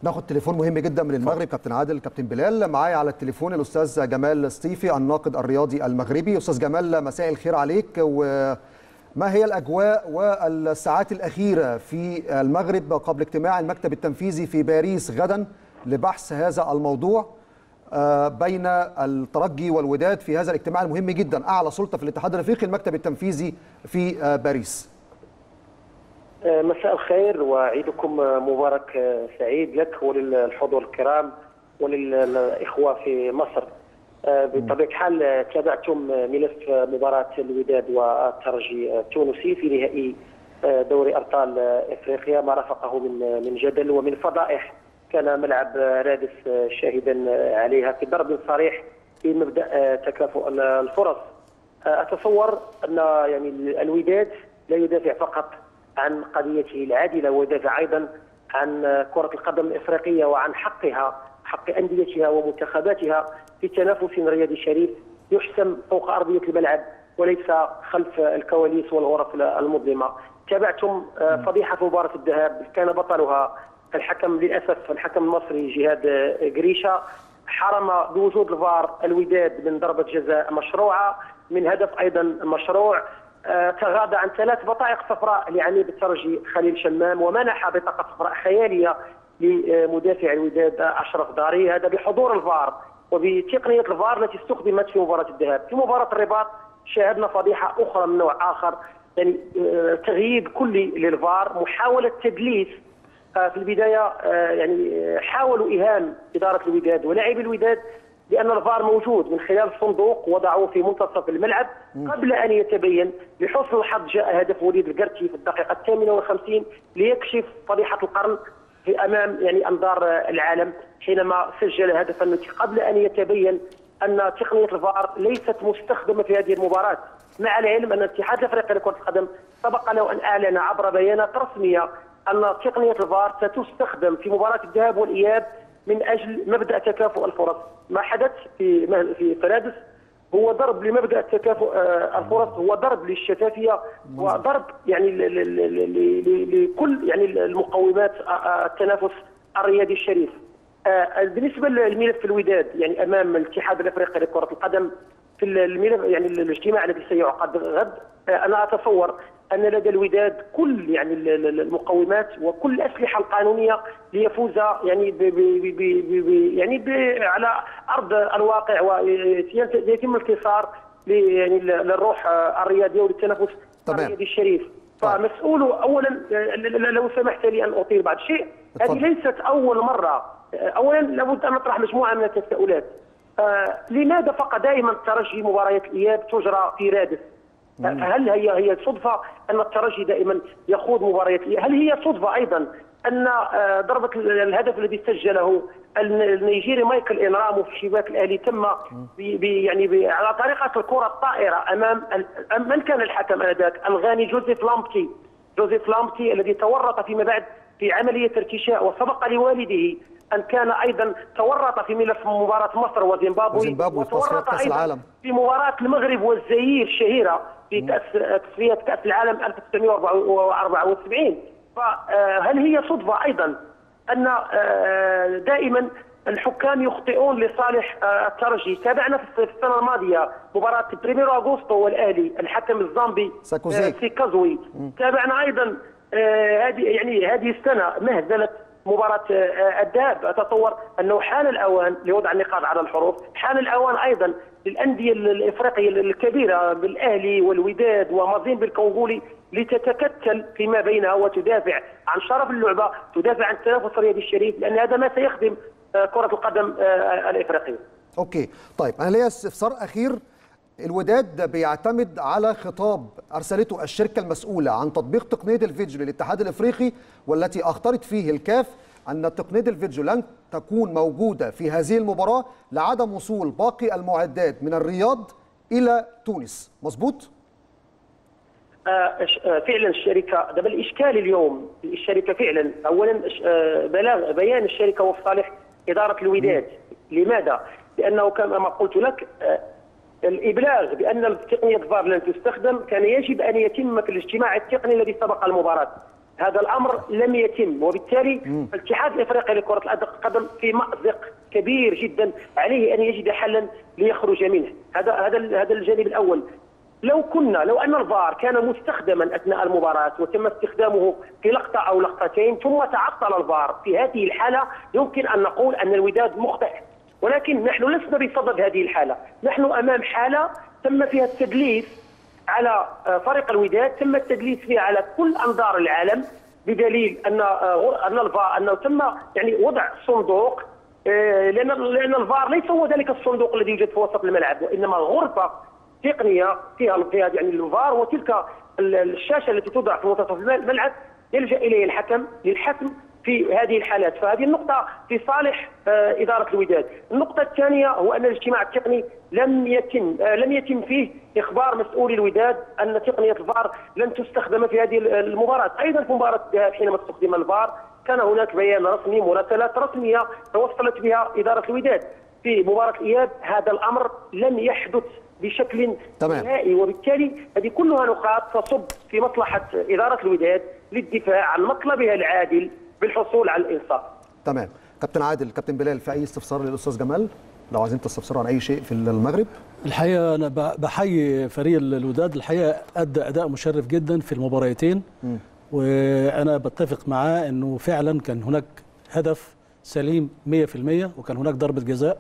ناخد تليفون مهم جدا من المغرب. كابتن عادل، كابتن بلال، معايا على التليفون الاستاذ جمال سطيفي الناقد الرياضي المغربي. استاذ جمال، مساء الخير عليك. وما هي الاجواء والساعات الاخيره في المغرب قبل اجتماع المكتب التنفيذي في باريس غدا لبحث هذا الموضوع بين الترجي والوداد في هذا الاجتماع المهم جدا، اعلى سلطه في الاتحاد الافريقي المكتب التنفيذي في باريس؟ مساء الخير وعيدكم مبارك سعيد لك وللحضور الكرام وللإخوة في مصر. بطبيعة الحال تابعتم ملف مباراة الوداد والترجي التونسي في نهائي دوري أبطال إفريقيا، ما رافقه من جدل ومن فضائح. كان ملعب رادس شاهدا عليها في ضرب صريح في مبدأ تكافؤ الفرص. أتصور أن يعني الوداد لا يدافع فقط عن قضيته العادلة، ويدافع أيضا عن كرة القدم الإفريقية وعن حق أنديتها ومنتخباتها في تنافس رياضي شريف يحسم فوق أرضية الملعب وليس خلف الكواليس والغرف المظلمة. تابعتم فضيحة مباراة الذهاب، كان بطلها الحكم للأسف الحكم المصري جهاد قريشة، حرم بوجود الفار الوداد من ضربة جزاء مشروعة، من هدف أيضا مشروع. تغاضى عن 3 بطايق صفراء لعنيب الترجي خليل شمام، ومنح بطاقة صفراء خيالية لمدافع الوداد أشرف داري، هذا بحضور الفار وبتقنية الفار التي استخدمت في مباراة الذهاب. في مباراة الرباط شاهدنا فضيحة أخرى من نوع آخر، يعني تغييب كلي للفار، محاولة تدليس. في البداية يعني حاولوا إيهام إدارة الوداد ولاعبي الوداد لأن الفار موجود من خلال الصندوق، وضعوه في منتصف الملعب قبل أن يتبين. لحسن الحظ جاء هدف وليد القرتي في الدقيقة 58 ليكشف فضيحة القرن في أمام يعني أنظار العالم، حينما سجل هدفا قبل أن يتبين أن تقنية الفار ليست مستخدمة في هذه المباراة، مع العلم أن الاتحاد الأفريقي لكرة القدم سبق له أن أعلن عبر بيانات رسمية أن تقنية الفار ستستخدم في مباراة الذهاب والإياب من أجل مبدأ تكافؤ الفرص. ما حدث في فرادس هو ضرب لمبدأ تكافؤ الفرص، هو ضرب للشفافية وضرب يعني لكل يعني المقومات التنافس الرياضي الشريف. بالنسبة للملف الوداد يعني أمام الاتحاد الأفريقي لكرة القدم في الملف يعني الاجتماع الذي سيعقد غد، أنا أتصور أن لدى الوداد كل يعني المقومات وكل الأسلحة القانونية ليفوز يعني على أرض الواقع، ويتم الانتصار يعني للروح الرياضية وللتنافس الرياضي الشريف. فمسؤول أولا، لو سمحت لي أن أطيل بعض الشيء، هذه ليست أول مرة. أولا لابد أن نطرح مجموعة من التساؤلات. لماذا فقط دائما الترجي مباريات الإياب تجرى في رادس؟ هل هي صدفة أن الترجي دائما يخوض مباريات الإياب؟ هل هي صدفة أيضا أن ضربة الهدف الذي سجله النيجيري مايكل إنرامو في شباك الأهلي تم يعني على طريقة الكرة الطائرة أمام من كان الحكم آنذاك؟ الغاني جوزيف لامبتي الذي تورط فيما بعد في عملية ارتشاء، وسبق لوالده أن كان أيضا تورط في ملف مباراة مصر وزيمبابوي، وتورط أيضا في مباراة المغرب والجزائر الشهيرة في تصفية كأس العالم 1974. فهل هي صدفة أيضا أن دائما الحكام يخطئون لصالح الترجي؟ تابعنا في السنة الماضية مباراة بريميرو أغوستو والأهلي، الحكم الزامبي سيكازوي. تابعنا أيضا هذه السنة مهزلة مباراة الذهاب. أتصور أنه حان الأوان لوضع النقاط على الحروف، حان الأوان أيضا للأندية الإفريقية الكبيرة بالأهلي والوداد ومازيمبي الكونغولي لتتكتل فيما بينها وتدافع عن شرف اللعبة، تدافع عن التنافس الرياضي الشريف، لأن هذا ما سيخدم كرة القدم الإفريقية. أوكي، طيب أنا ليا استفسار أخير. الوداد بيعتمد على خطاب أرسلته الشركة المسؤولة عن تطبيق تقنية الفيديو للاتحاد الإفريقي، والتي أخطرت فيه الكاف أن تقنية الفيديو لن تكون موجودة في هذه المباراة لعدم وصول باقي المعدات من الرياض إلى تونس، مظبوط؟ فعلا الشركة دابا الإشكال اليوم الشركة فعلا أولا بيان الشركة هو في صالح إدارة الوداد. لماذا؟ لأنه كما قلت لك الإبلاغ بأن تقنية فار لن تستخدم كان يجب أن يتم في الاجتماع التقني الذي سبق المباراة. هذا الامر لم يتم، وبالتالي الاتحاد الافريقي لكره القدم في مأزق كبير جدا، عليه ان يجد حلا ليخرج منه. هذا الجانب الاول. لو ان الفار كان مستخدما اثناء المباراه وتم استخدامه في لقطه او لقطتين ثم تعطل الفار، في هذه الحاله يمكن ان نقول ان الوداد مخطئ، ولكن نحن لسنا بصدد هذه الحاله، نحن امام حاله تم فيها التدليس على فريق الوداد، تم التدليس فيها على كل انظار العالم، بدليل ان الفار انه تم يعني وضع صندوق، لان الفار ليس هو ذلك الصندوق الذي يوجد في وسط الملعب، وانما غرفه تقنيه فيها يعني الفار، وتلك الشاشه التي توضع في منتصف الملعب يلجا اليه الحكم للحسم في هذه الحالات. فهذه النقطة في صالح إدارة الوداد. النقطة الثانية هو أن الاجتماع التقني لم يتم فيه إخبار مسؤولي الوداد أن تقنية الفار لن تستخدم في هذه المباراة. أيضا في مباراة الذهاب حينما استخدم الفار كان هناك بيان رسمي، مراسلات رسمية توصلت بها إدارة الوداد. في مباراة الإياب هذا الأمر لم يحدث بشكل نهائي، وبالتالي هذه كلها نقاط تصب في مصلحة إدارة الوداد للدفاع عن مطلبها العادل بالحصول على الإنصاف. تمام. كابتن عادل، كابتن بلال، في أي استفسار للأستاذ جمال لو عايزين تستفسروا عن أي شيء في المغرب؟ الحقيقة أنا بحيي فريق الوداد، الحقيقة أدى أداء مشرف جدا في المباراتين، وأنا بتفق معاه أنه فعلا كان هناك هدف سليم 100%، وكان هناك ضربة جزاء،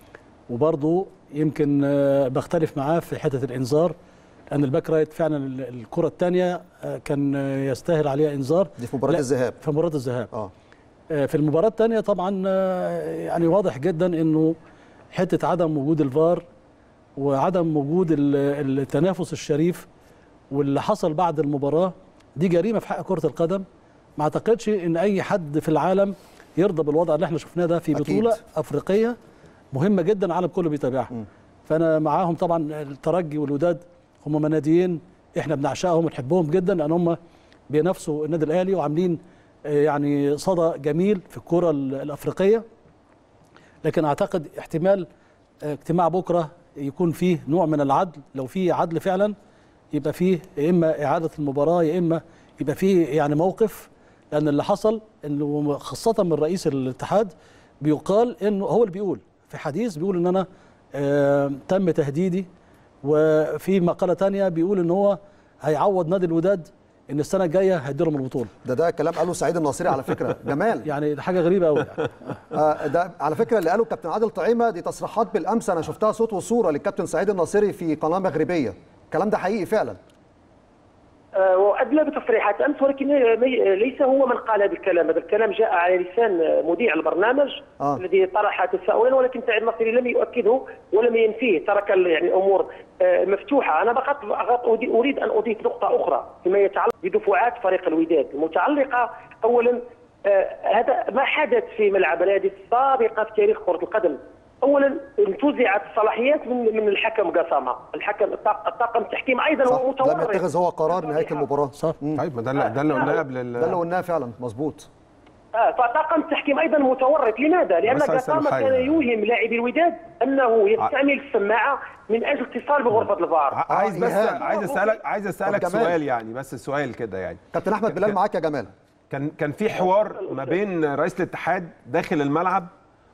وبرضه يمكن بختلف معاه في حتة الإنذار، لأن الباك رايت فعلا الكرة الثانية كان يستاهل عليها إنذار. دي في مباراة الذهاب. في مباراة الذهاب. في المباراة الثانية طبعا يعني واضح جدا إنه حتة عدم وجود الفار وعدم وجود التنافس الشريف واللي حصل بعد المباراة دي جريمة في حق كرة القدم. ما أعتقدش إن أي حد في العالم يرضى بالوضع اللي احنا شفناه ده في بطولة أفريقية مهمة جدا العالم كله بيتابعها. فأنا معاهم طبعا الترجي والوداد، هم ناديين احنا بنعشقهم ونحبهم جدا، لان هم بينافسوا النادي الاهلي وعاملين يعني صدى جميل في الكره الافريقيه. لكن اعتقد احتمال اجتماع بكره يكون فيه نوع من العدل، لو فيه عدل فعلا يبقى فيه يا اما اعاده المباراه يا اما يبقى فيه يعني موقف، لان اللي حصل انه خاصه من رئيس الاتحاد بيقال انه هو اللي بيقول في حديث، بيقول ان انا تم تهديدي، وفي مقاله ثانيه بيقول ان هو هيعوض نادي الوداد ان السنه الجايه هيديلهم البطوله. ده كلام قاله سعيد الناصري على فكره. جمال يعني ده حاجه غريبه قوي يعني. ده على فكره اللي قاله الكابتن عادل طعيمه، دي تصريحات بالامس انا شفتها صوت وصوره للكابتن سعيد الناصري في قناه مغربيه. الكلام ده حقيقي فعلا؟ وأدلى بتصريحات أمس، ولكن ليس هو من قال هذا الكلام، هذا الكلام جاء على لسان مذيع البرنامج الذي طرح تساؤلا، ولكن سعيد الناصري لم يؤكده ولم ينفيه، ترك يعني الأمور مفتوحة. أنا فقط أريد أن أضيف نقطة أخرى فيما يتعلق بدفعات فريق الوداد المتعلقة. أولا هذا ما حدث في ملعب نادي سابقا في تاريخ كرة القدم. اولا انتزعت الصلاحيات من الحكم قسامه، الحكم الطاقم التحكيم ايضا هو متورط، لم يتخذ هو قرار نهايه المباراه. صح. طيب ما ده اللي قلناه قبل ده اللي قلناه فعلا مظبوط. فطاقم التحكيم ايضا متورط. لماذا؟ لان قسامه كان يوهم لاعبي الوداد انه يستعمل السماعه من اجل اتصال بغرفه الفار. عايز اسالك سؤال، يعني بس سؤال كده يعني. كابتن احمد بلال معاك يا جمال. كان في حوار ما بين رئيس الاتحاد داخل الملعب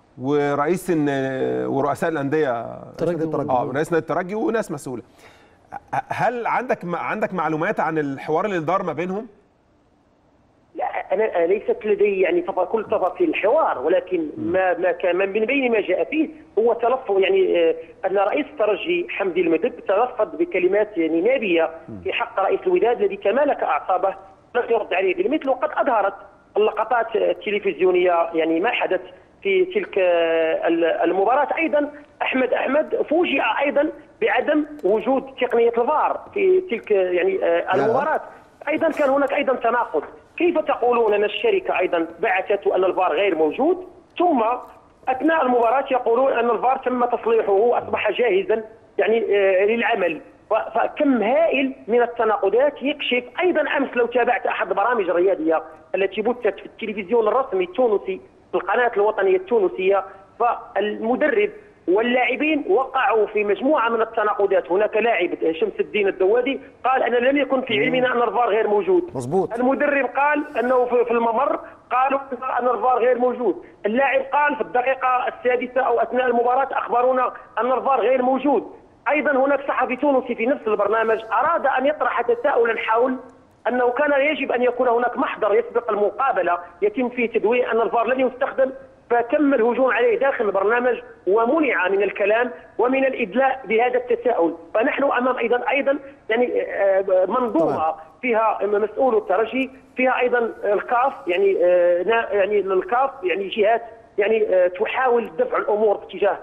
ورؤساء الانديه، رئيس نادي الترجي وناس مسؤوله. هل عندك معلومات عن الحوار اللي دار ما بينهم؟ لا، انا ليست لدي يعني كل تفاصيل الحوار، ولكن ما كان من بين ما جاء فيه هو تلفظ، يعني ان رئيس الترجي حمدي المدب تلفظ بكلمات يعني نابيه في حق رئيس الوداد الذي تمالك اعصابه لم يرد عليه بالمثل. وقد اظهرت اللقطات التلفزيونيه يعني ما حدث في تلك المباراة. أيضا أحمد فوجئ أيضا بعدم وجود تقنية الفار في تلك يعني المباراة. أيضا كان هناك أيضا تناقض. كيف تقولون أن الشركة أيضا بعثت أن الفار غير موجود، ثم أثناء المباراة يقولون أن الفار تم تصليحه وأصبح جاهزا يعني للعمل؟ فكم هائل من التناقضات يكشف. أيضا أمس لو تابعت أحد البرامج الرياضية التي بثت في التلفزيون الرسمي التونسي، القناة الوطنية التونسية، فالمدرب واللاعبين وقعوا في مجموعه من التناقضات. هناك لاعب شمس الدين الدوادي قال ان لم يكن في علمنا ان الفار غير موجود. مظبوط. المدرب قال انه في الممر قالوا ان الفار غير موجود. اللاعب قال في الدقيقه السادسه او اثناء المباراه اخبرونا ان الفار غير موجود. ايضا هناك صحفي تونسي في نفس البرنامج اراد ان يطرح تساؤلا حول انه كان يجب ان يكون هناك محضر يسبق المقابله يتم فيه تدوين ان الفار لن يستخدم، فتم الهجوم عليه داخل البرنامج ومنع من الكلام ومن الادلاء بهذا التساؤل. فنحن امام ايضا يعني منظومه فيها مسؤول الترجي، فيها ايضا الكاف يعني الكاف يعني جهات يعني تحاول دفع الامور اتجاه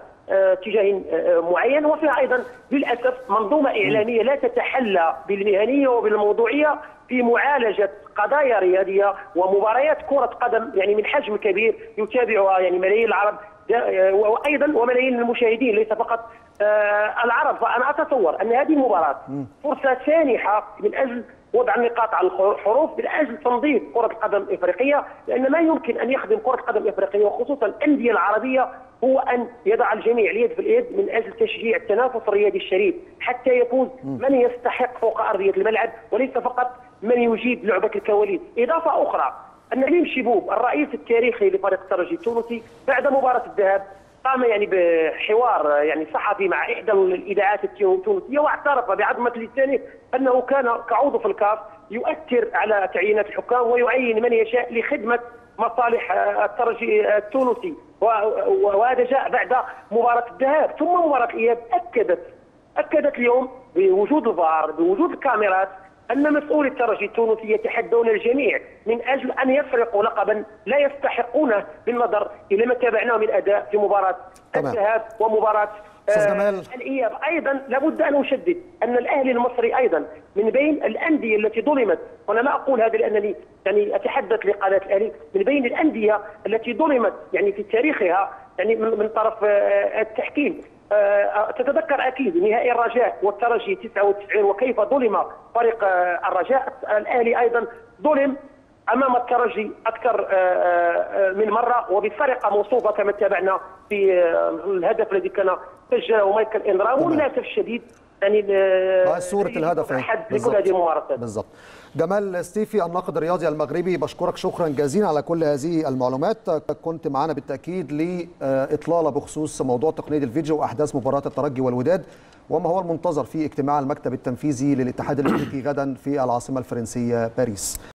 معين، وفيها ايضا للاسف منظومه اعلاميه لا تتحلى بالمهنيه وبالموضوعيه في معالجه قضايا رياضيه ومباريات كره قدم يعني من حجم كبير يتابعها يعني ملايين العرب وايضا وملايين المشاهدين ليس فقط العرب. فانا اتصور ان هذه المباراه فرصه سانحه من اجل وضع النقاط على الحروف من اجل تنظيف كره القدم الافريقيه، لان ما يمكن ان يخدم كره القدم الافريقيه وخصوصا الانديه العربيه هو ان يضع الجميع اليد في اليد من اجل تشجيع التنافس الرياضي الشريف حتى يفوز من يستحق فوق ارضيه الملعب وليس فقط من يجيد لعبه الكواليس. اضافه اخرى ان ريم شيبوب الرئيس التاريخي لفريق الترجي التونسي بعد مباراه الذهاب قام يعني بحوار يعني صحفي مع احدى الاذاعات التونسيه واعترف بعظمه لسانه انه كان كعضو في الكاف يؤثر على تعيينات الحكام ويعين من يشاء لخدمه مصالح الترجي التونسي، وهذا جاء بعد مباراه الذهاب. ثم مباراه الاياب اكدت اليوم بوجود الفار بوجود الكاميرات ان مسؤولي الترجي التونسي يتحدون الجميع من اجل ان يسرقوا لقبا لا يستحقونه بالنظر الى ما تابعناه من اداء في مباراه الذهاب ومباراه الاياب. ايضا لابد ان اشدد ان الاهلي المصري ايضا من بين الانديه التي ظلمت، وانا لا اقول هذا لانني يعني اتحدث لقناه الاهلي، من بين الانديه التي ظلمت يعني في تاريخها يعني من طرف التحكيم. تتذكر اكيد نهائي الرجاء والترجي 99 وكيف ظلم فريق الرجاء. الاهلي ايضا ظلم امام الترجي اكثر من مره وبسرقه موصوفه كما تابعنا في الهدف الذي كان سجله مايكل انرام. وللاسف الشديد يعني صورة الهدف لكل هذه الممارسات. بالضبط. جمال ستيفي الناقد الرياضي المغربي، بشكرك شكرا جزيلا على كل هذه المعلومات. كنت معنا بالتأكيد لإطلالة بخصوص موضوع تقنية الفيديو وأحداث مباراة الترجي والوداد وما هو المنتظر في اجتماع المكتب التنفيذي للاتحاد الأفريقي غدا في العاصمة الفرنسية باريس.